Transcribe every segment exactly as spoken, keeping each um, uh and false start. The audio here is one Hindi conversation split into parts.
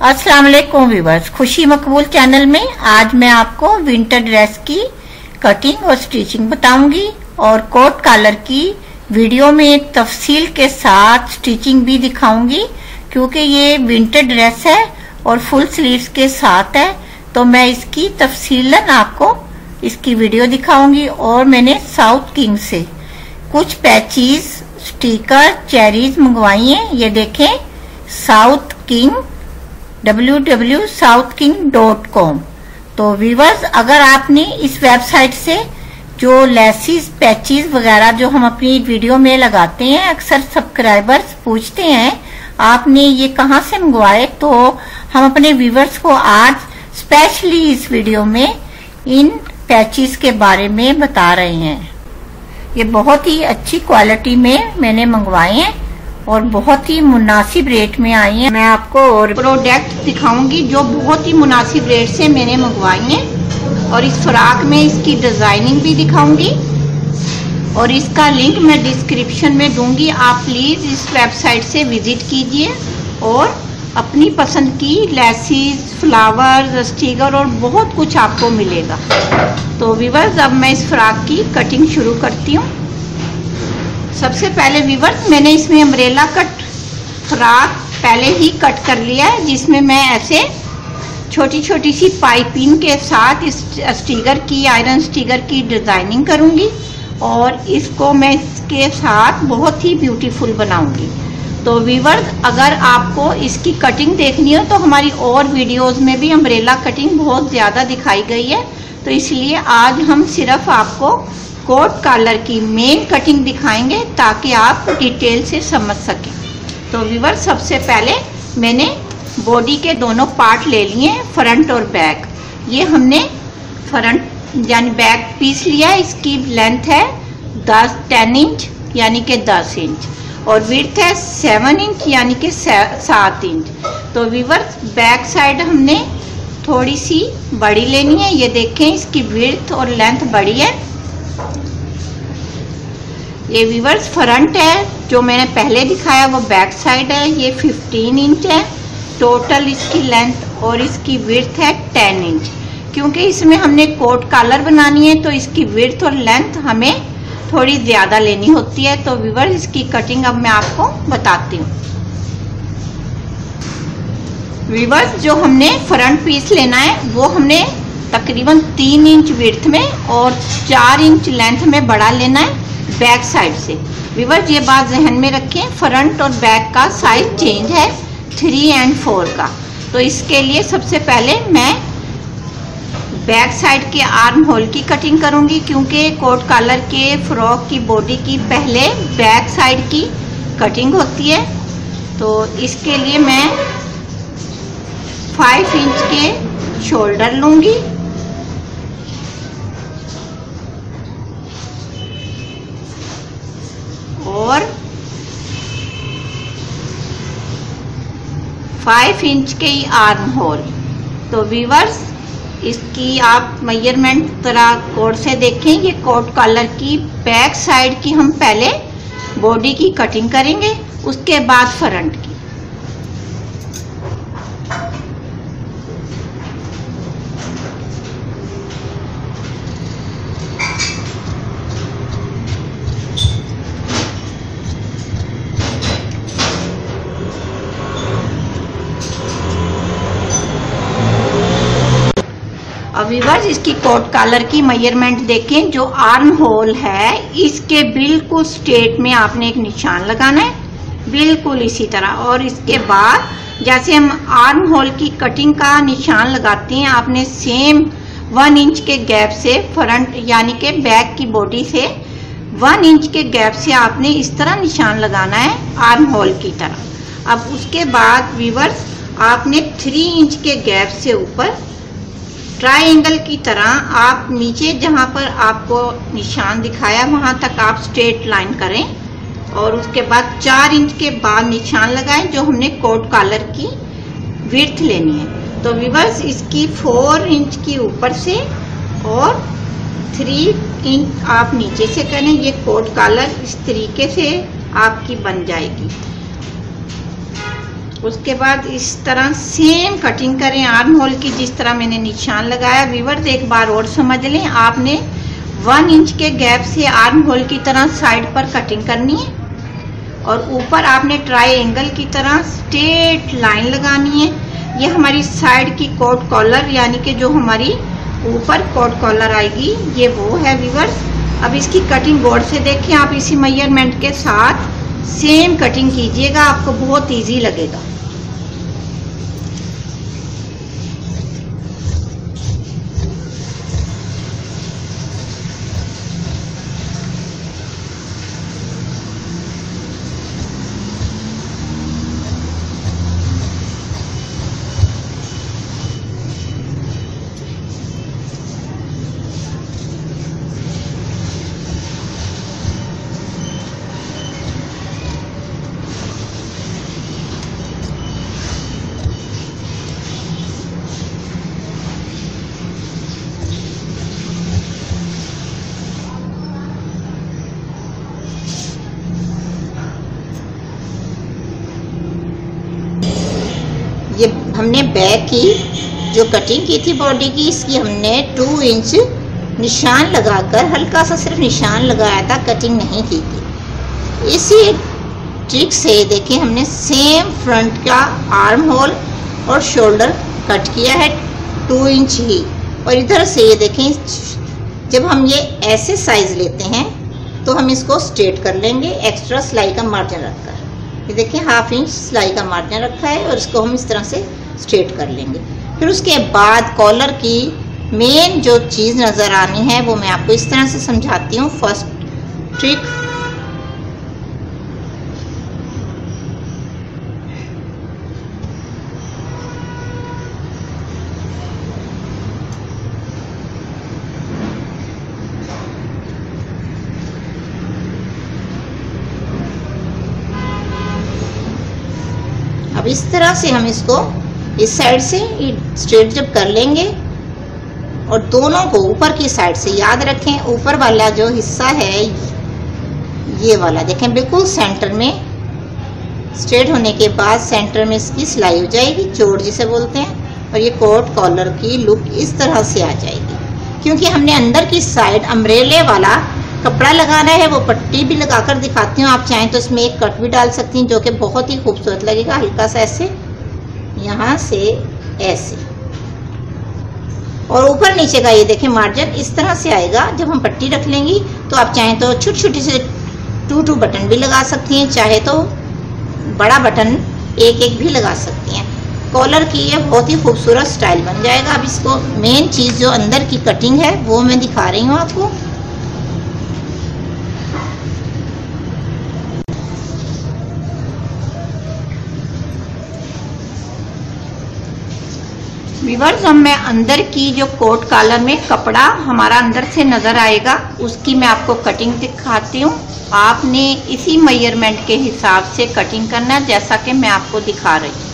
अस्सलाम वालेकुम व्यूअर्स, खुशी मकबूल चैनल में आज मैं आपको विंटर ड्रेस की कटिंग और स्टिचिंग बताऊंगी और कोट कॉलर की वीडियो में तफसील के साथ स्टिचिंग भी दिखाऊंगी क्योंकि ये विंटर ड्रेस है और फुल स्लीव्स के साथ है, तो मैं इसकी तफसीलन आपको इसकी वीडियो दिखाऊंगी। और मैंने साउथ किंग से कुछ पैचीज, स्टिकर, चेरीज मंगवाई हैं। ये देखें, south king W W W dot south king dot com. तो व्यूअर्स, अगर आपने इस वेबसाइट से जो लेसिस, पैचेस वगैरह जो हम अपनी वीडियो में लगाते हैं, अक्सर सब्सक्राइबर्स पूछते हैं आपने ये कहाँ से मंगवाए, तो हम अपने व्यूअर्स को आज स्पेशली इस वीडियो में इन पैचेस के बारे में बता रहे हैं। ये बहुत ही अच्छी क्वालिटी में मैंने मंगवाए हैं और बहुत ही मुनासिब रेट में आई हैं। मैं आपको और प्रोडक्ट दिखाऊंगी जो बहुत ही मुनासिब रेट से मैंने मंगवाई हैं और इस फ्रॉक में इसकी डिजाइनिंग भी दिखाऊंगी और इसका लिंक मैं डिस्क्रिप्शन में दूंगी। आप प्लीज इस वेबसाइट से विजिट कीजिए और अपनी पसंद की लेसिस, फ्लावर, स्टिकर और बहुत कुछ आपको मिलेगा। तो व्यूअर्स, अब मैं इस फ्रॉक की कटिंग शुरू करती हूँ। सबसे पहले व्यूअर्स, मैंने इसमें अम्ब्रेला कट फ्रॉक पहले ही कट कर लिया है, जिसमें मैं ऐसे छोटी छोटी सी पाइपिंग के साथ इस स्टिकर की, आयरन स्टिकर की डिजाइनिंग करूंगी और इसको मैं इसके साथ बहुत ही ब्यूटीफुल बनाऊंगी। तो व्यूअर्स, अगर आपको इसकी कटिंग देखनी हो तो हमारी और वीडियोस में भी अम्ब्रेला कटिंग बहुत ज्यादा दिखाई गई है, तो इसलिए आज हम सिर्फ आपको कोट कॉलर की मेन कटिंग दिखाएंगे ताकि आप डिटेल से समझ सकें। तो व्यूअर्स, सबसे पहले मैंने बॉडी के दोनों पार्ट ले लिए, फ्रंट और बैक। ये हमने फ्रंट यानी बैक पीस लिया। इसकी लेंथ है दस टेन इंच यानी कि दस इंच और विड्थ है सेवन इंच यानी कि सात इंच। तो व्यूअर्स, बैक साइड हमने थोड़ी सी बड़ी लेनी है। ये देखें, इसकी विड्थ और लेंथ बड़ी है। ये व्यूअर्स फ्रंट है, जो मैंने पहले दिखाया वो बैक साइड है। ये फिफ्टीन इंच है टोटल इसकी लेंथ और इसकी विड्थ है टेन इंच। क्योंकि इसमें हमने कोट कॉलर बनानी है तो इसकी विड्थ और लेंथ हमें थोड़ी ज्यादा लेनी होती है। तो व्यूअर्स, इसकी कटिंग अब मैं आपको बताती हूँ। व्यूअर्स, जो हमने फ्रंट पीस लेना है वो हमने तकरीबन तीन इंच विड्थ में और चार इंच लेंथ में बड़ा लेना है बैक साइड से। व्यूअर्स, ये बात जहन में रखें, फ्रंट और बैक का साइज चेंज है थ्री एंड फोर का। तो इसके लिए सबसे पहले मैं बैक साइड के आर्म होल की कटिंग करूंगी, क्योंकि कोट कॉलर के फ्रॉक की बॉडी की पहले बैक साइड की कटिंग होती है। तो इसके लिए मैं फाइव इंच के शोल्डर लूंगी और फाइव इंच के ही आर्म होल। तो व्यूअर्स, इसकी आप मेजरमेंट तरह कोड से देखें। ये कोट कॉलर की बैक साइड की हम पहले बॉडी की कटिंग करेंगे, उसके बाद फ्रंट की। अब व्यूअर्स, इसकी कोट कॉलर की मेजरमेंट देखें। जो आर्म होल है इसके बिल्कुल स्ट्रेट में आपने एक निशान लगाना है, बिल्कुल इसी तरह। और इसके बाद जैसे हम आर्म होल की कटिंग का निशान लगाते हैं, आपने सेम वन इंच के गैप से फ्रंट यानी कि बैक की बॉडी से वन इंच के गैप से आपने इस तरह निशान लगाना है आर्म होल की तरह। अब उसके बाद व्यूअर्स, आपने थ्री इंच के गैप से ऊपर ट्रायंगल की तरह आप नीचे जहां पर आपको निशान दिखाया वहां तक आप स्ट्रेट लाइन करें और उसके बाद चार इंच के बाद निशान लगाएं, जो हमने कोट कॉलर की विड्थ लेनी है। तो व्यूअर्स, इसकी फोर इंच की ऊपर से और थ्री इंच आप नीचे से करें। ये कोट कॉलर इस तरीके से आपकी बन जाएगी। उसके बाद इस तरह सेम कटिंग करें आर्म होल की, जिस तरह मैंने निशान लगाया। व्यूअर्स एक बार और समझ लें, आपने वन इंच के गैप से आर्म होल की तरह साइड पर कटिंग करनी है और ऊपर आपने ट्रायंगल की तरह स्ट्रेट लाइन लगानी है। ये हमारी साइड की कोट कॉलर, यानी कि जो हमारी ऊपर कोट कॉलर आएगी, ये वो है व्यूअर्स। अब इसकी कटिंग बोर्ड से देखें आप, इसी मेजरमेंट के साथ सेम कटिंग कीजिएगा, आपको बहुत इजी लगेगा। ये हमने बैक की जो कटिंग की थी बॉडी की, इसकी हमने टू इंच निशान लगाकर, हल्का सा सिर्फ निशान लगाया था, कटिंग नहीं की थी। इसी ट्रिक से देखें हमने सेम फ्रंट का आर्म होल और शोल्डर कट किया है टू इंच ही। और इधर से ये देखें, जब हम ये ऐसे साइज लेते हैं तो हम इसको स्ट्रेट कर लेंगे एक्स्ट्रा सिलाई का मार्जिन रखकर। ये देखिए हाफ इंच सिलाई का मार्जिन रखा है और इसको हम इस तरह से स्ट्रेट कर लेंगे। फिर उसके बाद कॉलर की मेन जो चीज़ नज़र आनी है वो मैं आपको इस तरह से समझाती हूँ। फर्स्ट ट्रिक, अब इस तरह से हम इसको इस साइड से स्ट्रेट जब कर लेंगे और दोनों को ऊपर की साइड से, याद रखें ऊपर वाला जो हिस्सा है ये वाला देखें बिल्कुल सेंटर में, स्ट्रेट होने के बाद सेंटर में इसकी सिलाई हो जाएगी, चोड़ जिसे बोलते हैं। और ये कोट कॉलर की लुक इस तरह से आ जाएगी। क्योंकि हमने अंदर की साइड अम्ब्रेले वाला कपड़ा लगाना है, वो पट्टी भी लगाकर दिखाती हूँ, आप चाहें तो इसमें एक कट भी डाल सकती हैं जो कि बहुत ही खूबसूरत लगेगा। हल्का सा ऐसे, यहाँ से ऐसे, और ऊपर नीचे का ये देखें मार्जिन इस तरह से आएगा। जब हम पट्टी रख लेंगी तो आप चाहें तो छोटी छोटी से टू टू बटन भी लगा सकती हैं, चाहे तो बड़ा बटन एक एक भी लगा सकती हैं। कॉलर की ये बहुत ही खूबसूरत स्टाइल बन जाएगा। अब इसको मेन चीज़ जो अंदर की कटिंग है वो मैं दिखा रही हूँ आपको। व्यूअर्स, अब मैं अंदर की जो कोट कॉलर में कपड़ा हमारा अंदर से नजर आएगा उसकी मैं आपको कटिंग दिखाती हूँ। आपने इसी मेजरमेंट के हिसाब से कटिंग करना है जैसा कि मैं आपको दिखा रही हूँ।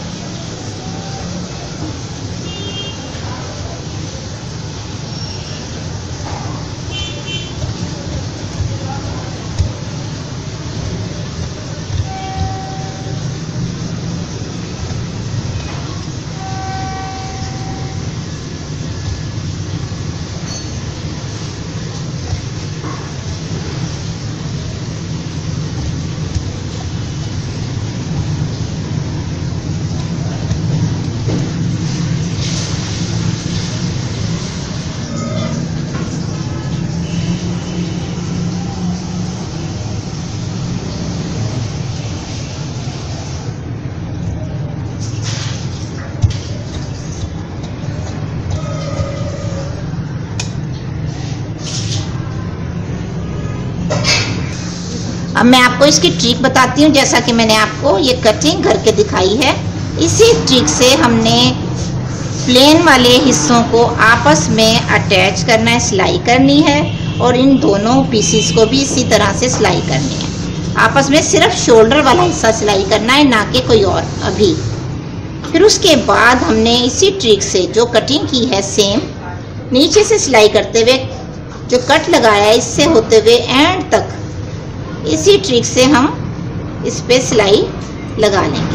अब मैं आपको इसकी ट्रिक बताती हूँ। जैसा कि मैंने आपको ये कटिंग करके दिखाई है, इसी ट्रिक से हमने प्लेन वाले हिस्सों को आपस में अटैच करना है, सिलाई करनी है, और इन दोनों पीसीस को भी इसी तरह से सिलाई करनी है। आपस में सिर्फ शोल्डर वाला हिस्सा सिलाई करना है, ना कि कोई और अभी। फिर उसके बाद हमने इसी ट्रिक से जो कटिंग की है सेम नीचे से सिलाई करते हुए जो कट लगाया है इससे होते हुए एंड तक इसी ट्रिक से हम इस पे सिलाई लगा लेंगे।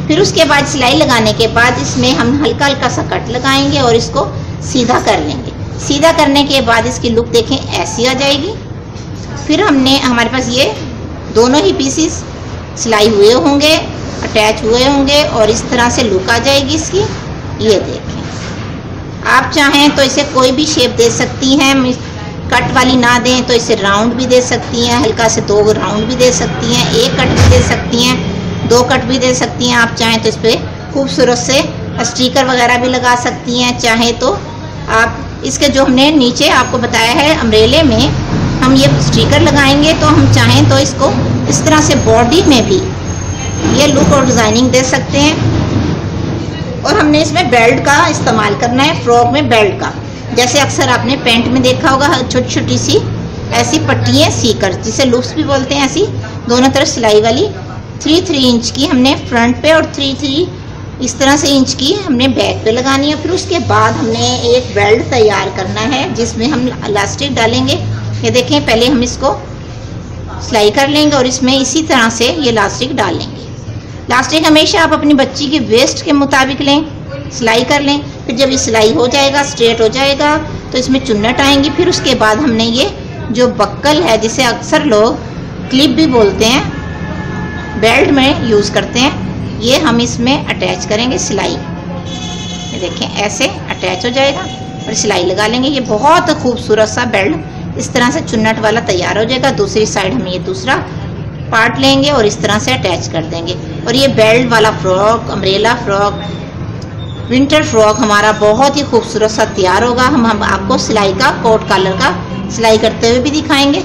फिर उसके बाद सिलाई लगाने के बाद इसमें हम हल्का हल्का सा कट लगाएंगे और इसको सीधा कर लेंगे। सीधा करने के बाद इसकी लुक देखें ऐसी आ जाएगी। फिर हमने हमारे पास ये दोनों ही पीसीस सिलाई हुए होंगे, अटैच हुए होंगे और इस तरह से लुक आ जाएगी इसकी। ये देखें, आप चाहें तो इसे कोई भी शेप दे सकती हैं, कट वाली ना दें तो इसे राउंड भी दे सकती हैं, हल्का से दो राउंड भी दे सकती हैं, एक कट भी दे सकती हैं, दो कट भी दे सकती हैं। आप चाहें तो इस पर खूबसूरत से स्टिकर वगैरह भी लगा सकती हैं। चाहें तो आप इसके जो हमने नीचे आपको बताया है अम्ब्रेले में हम ये स्टिकर लगाएंगे, तो हम चाहें तो इसको इस तरह से बॉडी में भी ये लुक और डिज़ाइनिंग दे सकते हैं। और हमने इसमें बेल्ट का इस्तेमाल करना है, फ्रॉक में बेल्ट का। जैसे अक्सर आपने पैंट में देखा होगा छोटी छोटी सी ऐसी पट्टियाँ सीकर, जिसे लूप्स भी बोलते हैं, ऐसी दोनों तरफ सिलाई वाली थ्री थ्री इंच की हमने फ्रंट पे और थ्री थ्री इस तरह से इंच की हमने बैक पे लगानी है। फिर उसके बाद हमने एक बेल्ट तैयार करना है जिसमें हम इलास्टिक डालेंगे। ये देखें, पहले हम इसको सिलाई कर लेंगे और इसमें इसी तरह से ये इलास्टिक डालेंगे। इलास्टिक हमेशा आप अपनी बच्ची के वेस्ट के मुताबिक लें, सिलाई कर लें। फिर जब ये सिलाई हो जाएगा, स्ट्रेट हो जाएगा, तो इसमें चुन्नट आएंगी। फिर उसके बाद हमने ये जो बक्कल है, जिसे अक्सर लोग क्लिप भी बोलते हैं, बेल्ट में यूज़ करते हैं, ये हम इसमें अटैच करेंगे सिलाई। ये देखें ऐसे अटैच हो जाएगा और सिलाई लगा लेंगे। ये बहुत खूबसूरत सा बेल्ट इस तरह से चुन्नट वाला तैयार हो जाएगा। दूसरी साइड हम ये दूसरा पार्ट लेंगे और इस तरह से अटैच कर देंगे। और ये बेल्ट वाला frock, umbrella frock, winter frock हमारा बहुत ही खूबसूरत सा तैयार होगा। हम हम आपको सिलाई का, कोट कॉलर का सिलाई करते हुए भी दिखाएंगे।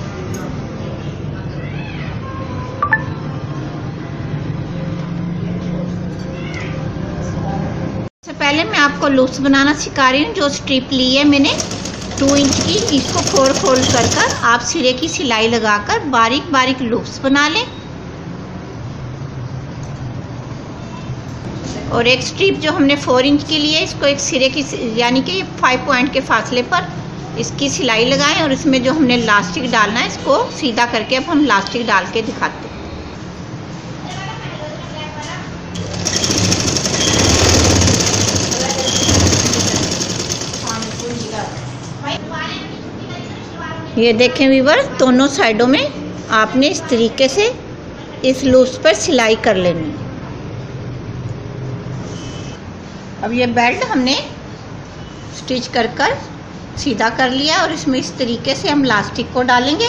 सबसे पहले मैं आपको लूप्स बनाना सिखा रही हूँ। जो स्ट्रिप ली है मैंने टू इंच की, इसको फोल्ड फोल्ड कर कर आप सिरे की सिलाई लगाकर बारीक बारीक लूप्स बना लें। और एक स्ट्रिप जो हमने फोर इंच की ली है, इसको एक सिरे की यानी कि फाइव पॉइंट के फासले पर इसकी सिलाई लगाएं और इसमें जो हमने इलास्टिक डालना है इसको सीधा करके अब हम इलास्टिक डाल के दिखाते हैं। ये देखें व्यूअर्स, दोनों साइडों में आपने इस तरीके से इस लूप्स पर सिलाई कर लेनी है। अब ये बेल्ट हमने स्टिच कर कर सीधा कर लिया और इसमें इस तरीके से हम इलास्टिक को डालेंगे।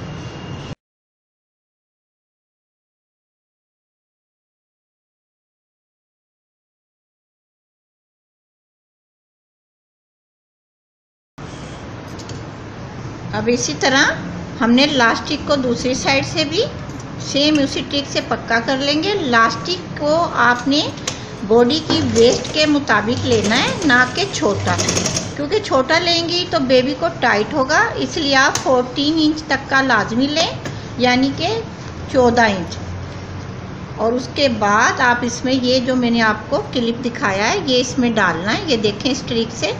अब इसी तरह हमने इलास्टिक को दूसरी साइड से भी सेम उसी ट्रिक से पक्का कर लेंगे। इलास्टिक को आपने बॉडी की वेस्ट के मुताबिक लेना है, ना कि छोटा, क्योंकि छोटा लेंगी तो बेबी को टाइट होगा। इसलिए आप फोर्टीन इंच तक का लाजमी लें, यानी कि चौदह इंच। और उसके बाद आप इसमें ये जो मैंने आपको क्लिप दिखाया है ये इसमें डालना है। ये देखें, इस ट्रिक से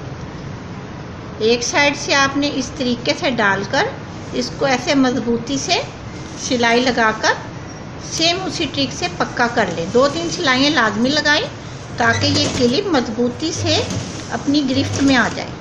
एक साइड से आपने इस तरीके से डालकर इसको ऐसे मजबूती से सिलाई लगाकर सेम उसी ट्रिक से पक्का कर लें। दो तीन सिलाइयाँ लाजमी लगाएं ताकि ये क्लिप मजबूती से अपनी गिरफ्त में आ जाए।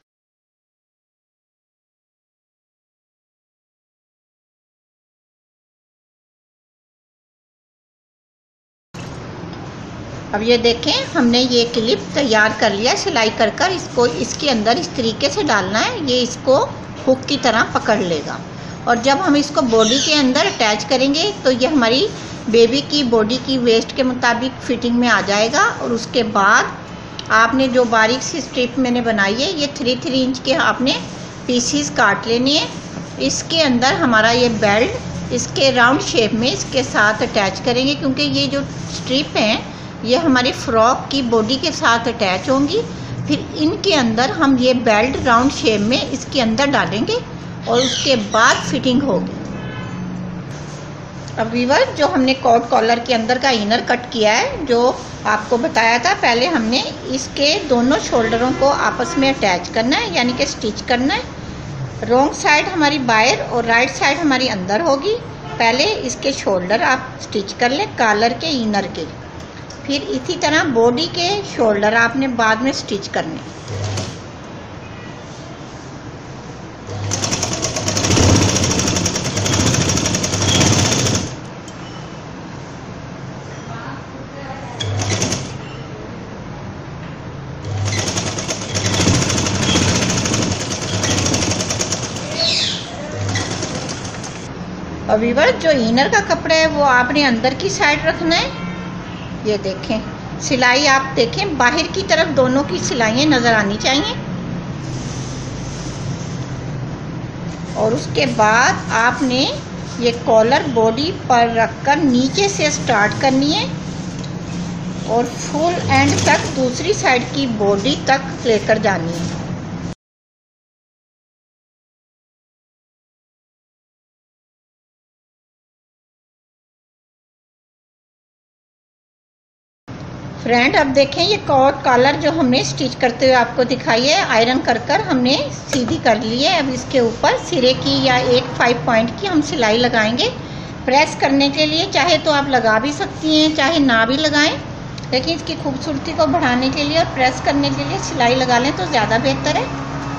अब ये देखें, हमने ये क्लिप तैयार कर लिया सिलाई कर कर। इसको इसके अंदर इस तरीके से डालना है, ये इसको हुक की तरह पकड़ लेगा। और जब हम इसको बॉडी के अंदर अटैच करेंगे तो ये हमारी बेबी की बॉडी की वेस्ट के मुताबिक फिटिंग में आ जाएगा। और उसके बाद आपने जो बारीक सी स्ट्रिप मैंने बनाई है, ये थ्री थ्री इंच के आपने पीसीस काट लेने हैं। इसके अंदर हमारा ये बेल्ट इसके राउंड शेप में इसके साथ अटैच करेंगे, क्योंकि ये जो स्ट्रिप हैं ये हमारी फ्रॉक की बॉडी के साथ अटैच होंगी। फिर इनके अंदर हम ये बेल्ट राउंड शेप में इसके अंदर डालेंगे और उसके बाद फिटिंग होगी। अब व्यूअर, जो हमने कोट कॉलर के अंदर का इनर कट किया है, जो आपको बताया था, पहले हमने इसके दोनों शोल्डरों को आपस में अटैच करना है, यानी कि स्टिच करना है। रॉन्ग साइड हमारी बाहर और राइट साइड हमारी अंदर होगी। पहले इसके शोल्डर आप स्टिच कर लें कॉलर के इनर के। फिर इसी तरह बॉडी के शोल्डर आपने बाद में स्टिच करने। और व्यूअर जो इनर का कपड़ा है वो आपने अंदर की साइड रखना है। ये देखें सिलाई, आप देखें बाहर की तरफ दोनों की सिलाइयाँ नज़र आनी चाहिए। और उसके बाद आपने ये कॉलर बॉडी पर रखकर नीचे से स्टार्ट करनी है और फुल एंड तक दूसरी साइड की बॉडी तक लेकर जानी है। फ्रेंड अब देखें ये कोट कॉलर जो हमने स्टिच करते हुए आपको दिखाई है, आयरन कर कर हमने सीधी कर ली है। अब इसके ऊपर सिरे की या एक फाइव पॉइंट की हम सिलाई लगाएंगे। प्रेस करने के लिए चाहे तो आप लगा भी सकती हैं, चाहे ना भी लगाएं, लेकिन इसकी खूबसूरती को बढ़ाने के लिए और प्रेस करने के लिए सिलाई लगा लें तो ज़्यादा बेहतर है।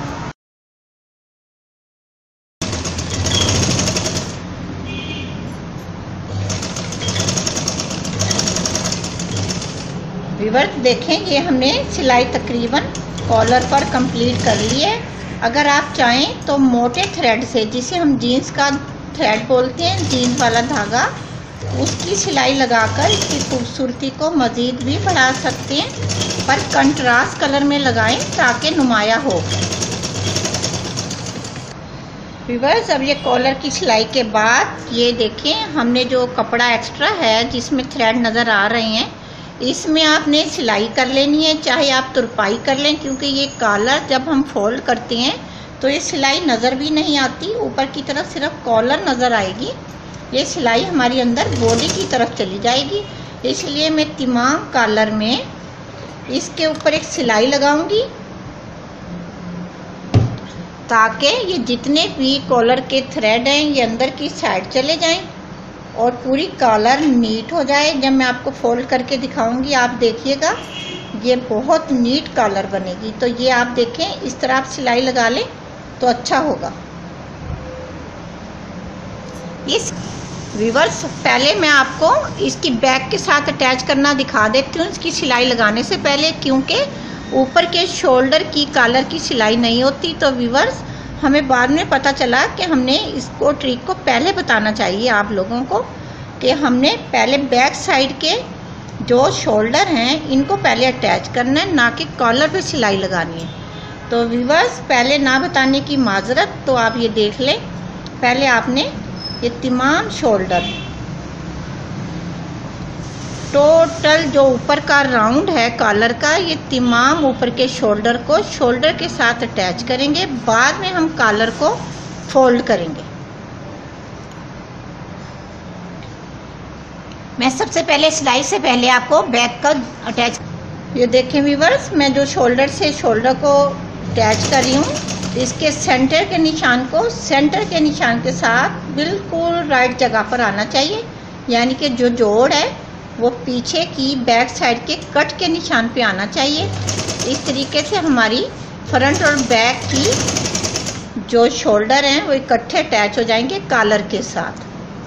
व्यूअर्स देखें ये हमने सिलाई तकरीबन कॉलर पर कंप्लीट कर ली है। अगर आप चाहें तो मोटे थ्रेड से, जिसे हम जीन्स का थ्रेड बोलते हैं, जीन्स वाला धागा, उसकी सिलाई लगाकर इसकी खूबसूरती को मज़ीद भी बढ़ा सकते हैं, पर कंट्रास्ट कलर में लगाएं ताकि नुमाया हो। व्यूअर्स अब ये कॉलर की सिलाई के बाद ये देखें हमने जो कपड़ा एक्स्ट्रा है जिसमें थ्रेड नज़र आ रहे हैं, इसमें आपने सिलाई कर लेनी है, चाहे आप तुरपाई कर लें, क्योंकि ये कॉलर जब हम फोल्ड करते हैं तो ये सिलाई नज़र भी नहीं आती, ऊपर की तरफ सिर्फ कॉलर नज़र आएगी। ये सिलाई हमारी अंदर बॉडी की तरफ चली जाएगी, इसलिए मैं तमाम कॉलर में इसके ऊपर एक सिलाई लगाऊंगी ताकि ये जितने भी कॉलर के थ्रेड हैं ये अंदर की साइड चले जाएं और पूरी कॉलर नीट हो जाए। जब मैं आपको फोल्ड करके दिखाऊंगी आप देखिएगा ये बहुत नीट कॉलर बनेगी। तो ये आप देखें इस तरह आप सिलाई लगा लें तो अच्छा होगा। इस व्यूअर्स पहले मैं आपको इसकी बैक के साथ अटैच करना दिखा देती हूँ इसकी सिलाई लगाने से पहले, क्योंकि ऊपर के शोल्डर की कॉलर की सिलाई नहीं होती। तो व्यूअर्स हमें बाद में पता चला कि हमने इसको ट्रिक को पहले बताना चाहिए आप लोगों को कि हमने पहले बैक साइड के जो शोल्डर हैं इनको पहले अटैच करना है, ना कि कॉलर पे सिलाई लगानी है। तो व्यूअर्स पहले ना बताने की माजरत, तो आप ये देख लें पहले आपने ये तमाम शोल्डर टोटल जो ऊपर का राउंड है कॉलर का, ये तमाम ऊपर के शोल्डर को शोल्डर के साथ अटैच करेंगे। बाद में हम कॉलर को फोल्ड करेंगे। मैं सबसे पहले सिलाई से पहले आपको बैक का अटैच, ये देखें व्यूअर्स मैं जो शोल्डर से शोल्डर को अटैच कर रही हूँ, इसके सेंटर के निशान को सेंटर के निशान के साथ बिल्कुल राइट जगह पर आना चाहिए, यानी कि जो जोड़ है वो पीछे की बैक साइड के कट के निशान पे आना चाहिए। इस तरीके से हमारी फ्रंट और बैक की जो शोल्डर हैं वो इकट्ठे अटैच हो जाएंगे कॉलर के साथ।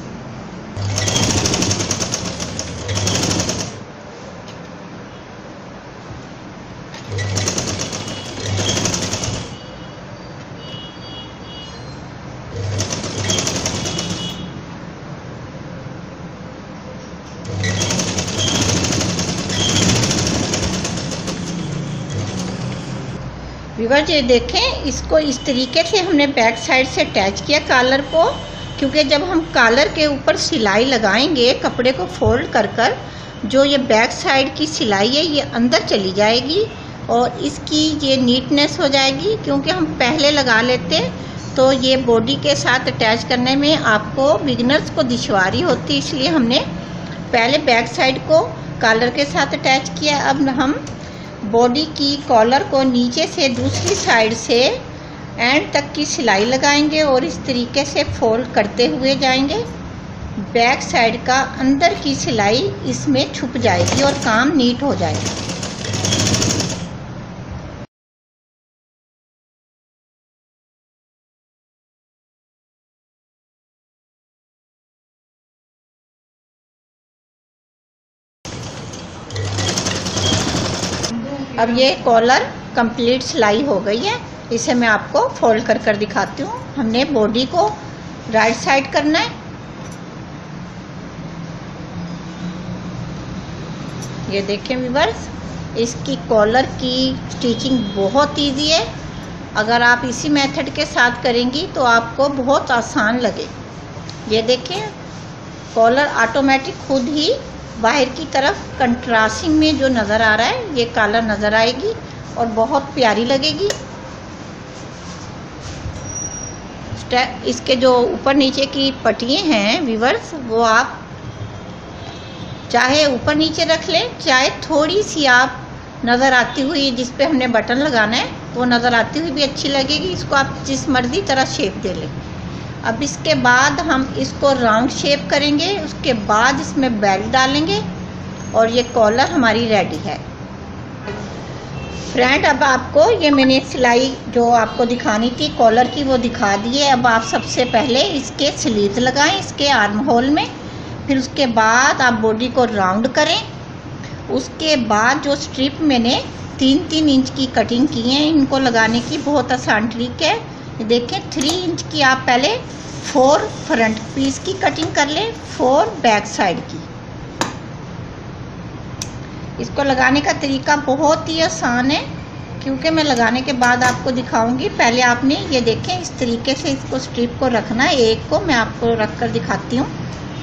व्यूअर्स ये देखें इसको इस तरीके से हमने बैक साइड से अटैच किया कॉलर को, क्योंकि जब हम कॉलर के ऊपर सिलाई लगाएंगे कपड़े को फोल्ड कर कर, जो ये बैक साइड की सिलाई है ये अंदर चली जाएगी और इसकी ये नीटनेस हो जाएगी। क्योंकि हम पहले लगा लेते तो ये बॉडी के साथ अटैच करने में आपको बिगिनर्स को दुश्वारी होती, इसलिए हमने पहले बैक साइड को कॉलर के साथ अटैच किया। अब हम बॉडी की कॉलर को नीचे से दूसरी साइड से एंड तक की सिलाई लगाएंगे और इस तरीके से फोल्ड करते हुए जाएंगे। बैक साइड का अंदर की सिलाई इसमें छुप जाएगी और काम नीट हो जाएगा। अब ये कॉलर कंप्लीट सिलाई हो गई है। इसे मैं आपको फोल्ड कर कर दिखाती हूँ। हमने बॉडी को राइट साइड करना है। ये देखें व्यूअर्स, इसकी कॉलर की स्टिचिंग बहुत इजी है। अगर आप इसी मेथड के साथ करेंगी तो आपको बहुत आसान लगे। ये देखें, कॉलर ऑटोमेटिक खुद ही बाहर की तरफ कंट्रास्टिंग में जो नज़र आ रहा है ये कॉलर नज़र आएगी और बहुत प्यारी लगेगी। इसके जो ऊपर नीचे की पट्टियाँ हैं व्यूअर्स, वो आप चाहे ऊपर नीचे रख लें, चाहे थोड़ी सी आप नज़र आती हुई जिस पे हमने बटन लगाना है वो नज़र आती हुई भी अच्छी लगेगी। इसको आप जिस मर्जी तरह शेप दे लें। अब इसके बाद हम इसको राउंड शेप करेंगे, उसके बाद इसमें बेल्ट डालेंगे और ये कॉलर हमारी रेडी है। फ्रेंड, अब आपको ये मैंने सिलाई जो आपको दिखानी थी कॉलर की वो दिखा दी है। अब आप सबसे पहले इसके स्लीव्स लगाएं इसके आर्म होल में, फिर उसके बाद आप बॉडी को राउंड करें। उसके बाद जो स्ट्रिप मैंने तीन तीन इंच की कटिंग की है, इनको लगाने की बहुत आसान ट्रिक है। देखें, थ्री इंच की आप पहले फोर फ्रंट पीस की कटिंग कर लें, फोर बैक साइड की। इसको लगाने का तरीका बहुत ही आसान है, क्योंकि मैं लगाने के बाद आपको दिखाऊंगी। पहले आपने ये देखें इस तरीके से इसको स्ट्रिप को रखना है। एक को मैं आपको रख कर दिखाती हूँ।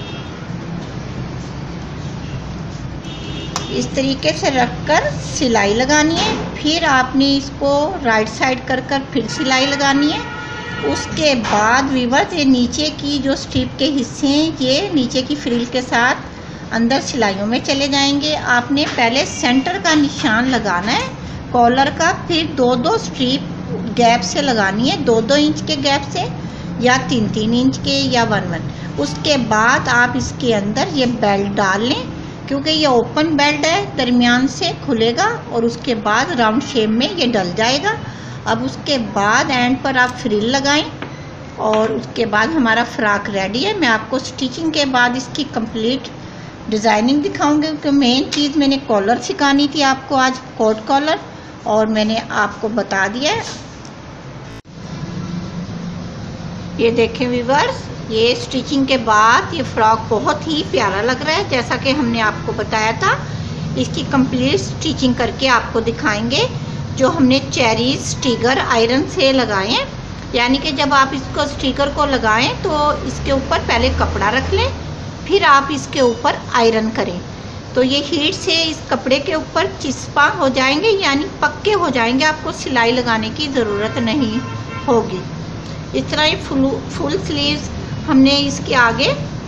इस तरीके से रखकर सिलाई लगानी है। फिर आपने इसको राइट साइड कर कर फिर सिलाई लगानी है। उसके बाद व्यूअर्स, ये नीचे की जो स्ट्रिप के हिस्से हैं ये नीचे की फ्रिल के साथ अंदर सिलाइयों में चले जाएंगे। आपने पहले सेंटर का निशान लगाना है कॉलर का, फिर दो दो स्ट्रिप गैप से लगानी है, दो दो इंच के गैप से या तीन तीन इंच के या वन वन। उसके बाद आप इसके अंदर ये बेल्ट डाल लें, क्योंकि ये ओपन बेल्ट है, दरमियान से खुलेगा और उसके बाद राउंड शेप में ये डल जाएगा। अब उसके बाद एंड पर आप फ्रिल लगाएं और उसके बाद हमारा फ्रॉक रेडी है। मैं आपको स्टिचिंग के बाद इसकी कंप्लीट डिज़ाइनिंग दिखाऊंगी, क्योंकि मेन चीज़ मैंने कॉलर सिखानी थी आपको आज, कोट कॉलर, और मैंने आपको बता दिया है। ये देखें व्यूअर्स, ये स्टिचिंग के बाद ये फ्रॉक बहुत ही प्यारा लग रहा है, जैसा कि हमने आपको बताया था। इसकी कंप्लीट स्टिचिंग करके आपको दिखाएंगे, जो हमने चेरी स्टिकर आयरन से लगाए हैं। यानी कि जब आप इसको स्टिकर को लगाएं तो इसके ऊपर पहले कपड़ा रख लें, फिर आप इसके ऊपर आयरन करें, तो ये हीट से इस कपड़े के ऊपर चिस्पा हो जाएंगे, यानी पक्के हो जाएंगे। आपको सिलाई लगाने की ज़रूरत नहीं होगी। इस तरह ये फुल फुल स्लीव्स हमने इसके आगे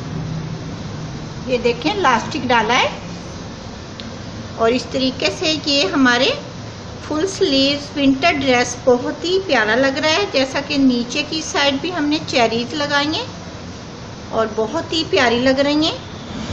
ये देखें इलास्टिक डाला है और इस तरीके से ये हमारे फुल स्लीव्स विंटर ड्रेस बहुत ही प्यारा लग रहा है। जैसा कि नीचे की साइड भी हमने चेरीज लगाई हैं और बहुत ही प्यारी लग रही हैं।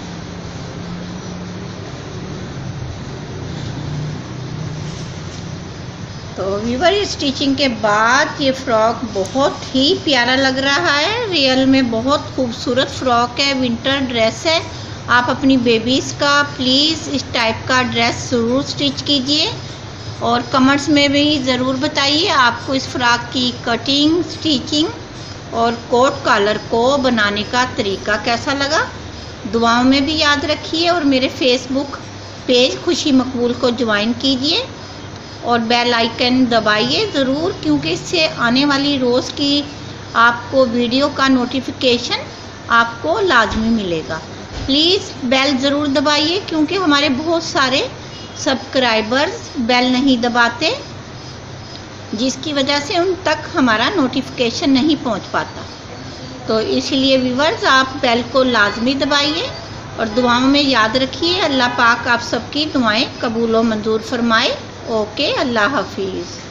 तो व्यूअर, स्टिचिंग के बाद ये फ्रॉक बहुत ही प्यारा लग रहा है। रियल में बहुत खूबसूरत फ्रॉक है, विंटर ड्रेस है। आप अपनी बेबीज़ का प्लीज़ इस टाइप का ड्रेस ज़रूर स्टिच कीजिए और कमेंट्स में भी ज़रूर बताइए आपको इस फ्रॉक की कटिंग, स्टिचिंग और कोट कॉलर को बनाने का तरीका कैसा लगा। दुआओं में भी याद रखिए और मेरे फेसबुक पेज खुशी मकबूल को ज्वाइन कीजिए और बेल आइकन दबाइए ज़रूर, क्योंकि इससे आने वाली रोज़ की आपको वीडियो का नोटिफिकेशन आपको लाजमी मिलेगा। प्लीज़ बेल ज़रूर दबाइए, क्योंकि हमारे बहुत सारे सब्सक्राइबर्स बेल नहीं दबाते, जिसकी वजह से उन तक हमारा नोटिफिकेशन नहीं पहुंच पाता। तो इसलिए व्यूअर्स, आप बेल को लाजमी दबाइए और दुआओं में याद रखिए। अल्लाह पाक आप सबकी दुआएं कबूल व मंजूर फरमाए। ओके, अल्लाह हाफिज़।